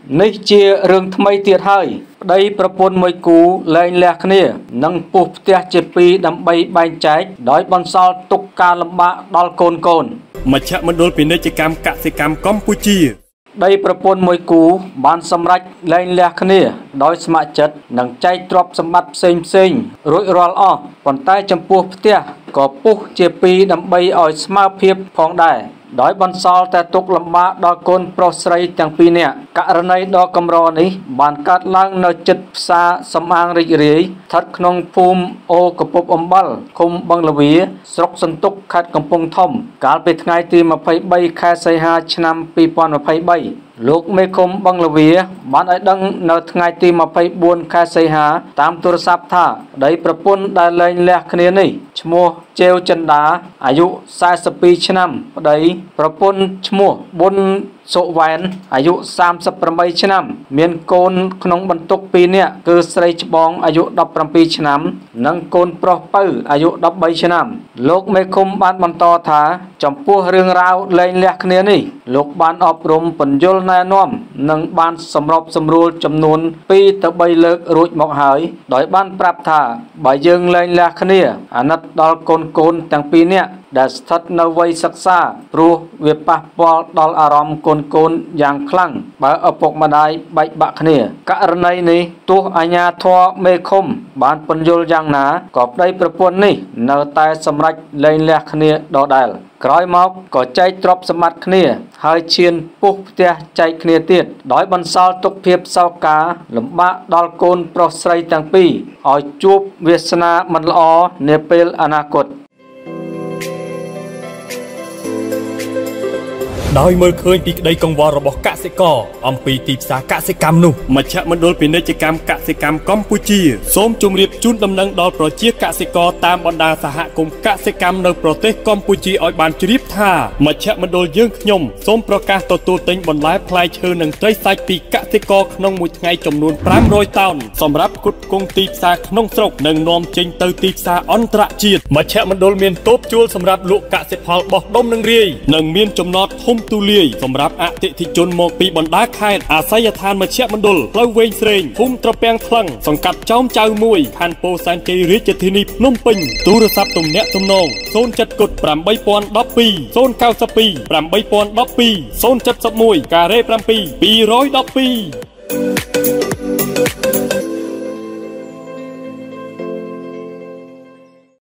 នេះជារឿងថ្មីទៀតហើយប្តីប្រពន្ធមួយគូលែងលះគ្នានិងពុះផ្ទះជាពីរដើម្បីបែងចែកដោយបន្សល់ទុកការលំបាកដល់កូនមជ្ឈមណ្ឌលពាណិជ្ជកម្មកសិកម្មកម្ពុជាប្តីប្រពន្ធមួយគូបានសម្រេចលែងលះគ្នាដោយស្ម័គ្រចិត្តនិងចែកទ្រព្យសម្បត្តិផ្សេងរួចរាល់អស់ប៉ុន្តែចំពោះផ្ទះក៏ពុះជាពីរដើម្បីឲ្យស្មើភាពផងដែរដោយបន្សល់តែទុកលំបាកដល់កូនប្រុសស្រីទាំងពីរនាក់ករណីដ៏កម្រនេះបានកើតឡើងនៅជិតផ្សារសំអាងរីករាយស្ថិតក្នុងភូមិអូកពុបអំបិលឃុំបឹងលវាស្រុកសន្ទុកខេត្តកំពង់ធំកាលពីថ្ងៃទី23ខែសីហាឆ្នាំ2023លោកមេឃុំបឹងលវាបានឲ្យដឹងនៅថ្ងៃទី24ខែសីហាតាមទូរស័ព្ទថាប្តីប្រពន្ធដែលលែងលះគ្នានេះឈ្មោះជេវចិន្តាអាយុ42ឆ្នាំប្តីប្រពន្ធឈ្មោះប៊ុនសុវែនអាយុ38ឆ្នាំមានកូនក្នុងបន្ទុក2នាក់គឺស្រីច្បងអាយុ17ឆ្នាំនិងកូនប្រុសពៅអាយុ13ឆ្នាំលោកមេឃុំបានបន្តថាចំពោះរឿងរ៉ាវលែងលះគ្នានេះលោកបានអប់រំពន្យល់ណែនាំនិងបានសម្របសម្រួលចំនួន2ទៅ3លើករួចមកហើយដោយបានប្រាប់ថាបើយើងលែងលះគ្នាអាណិតដល់កូនទាំងពីរនាក់ដែលស្ថិតនៅវ័យសិក្សាព្រោះវាប៉ះពាល់ដល់អារម្មណ៍កូនយ៉ាងខ្លាំងបើឪពុកម្ដាយបែកបាក់គ្នាករណីនេះទោះអាជ្ញាធរមេឃុំបានពន្យល់យ៉ាងណាក៏ប្តីប្រពន្ធនេះនៅតែសម្រេចលែងលះគ្នាដដែលក្រោយមកក៏ចែកទ្រព្យសម្បត្តិគ្នាហើយឈានពុះផ្ទះចែកគ្នាទៀតដោយបន្សល់ទុកភាពសោកការលំបាកដល់កូនប្រុសស្រីទាំងពីរឲ្យជួបវាសនាមិនល្អនាពេលអនាគតដោយមើលឃើញពីក្តីកង្វល់របស់កសិករអំពីទីផ្សារកសិកម្មនោះមជ្ឈមណ្ឌលពាណិជ្ជកម្មកសិកម្មកម្ពុជាសូមជម្រាបជូនដំណឹងដល់ប្រជាកសិករតាមបណ្ដាសហគមន៍កសិកម្មនៅប្រទេសកម្ពុជាឲ្យបានជ្រាបថាមជ្ឈមណ្ឌលយើងខ្ញុំសូមប្រកាសទទួលទិញបន្លែផ្លែឈើនិងត្រីសាច់ពីកសិករក្នុងមួយថ្ងៃចំនួន500តោនសម្រាប់ផ្គត់ផ្គង់ទីផ្សារក្នុងស្រុកនិងនាំចេញទៅទីផ្សារអន្តរជាតិមជ្ឈមណ្ឌលមានតូបជួលសម្រាប់លក់កសិផលបោះដុំនិងរាយនិងមានចំណតធំទូលាយសម្រាប់អតិថិជនមកពីបណ្ដាខេត្តអាស័យដ្ឋានមជ្ឈមណ្ឌលផ្លូវវែងស្រេងភូមិត្រពាំងថ្លឹងសង្កាត់ចោមចៅ1ខណ្ឌពោធិ៍សែនជ័យរាជធានីភ្នំពេញទូរស័ព្ទទំនាក់ទំនង070 8012 092 8012 071 ការ៉េ7 212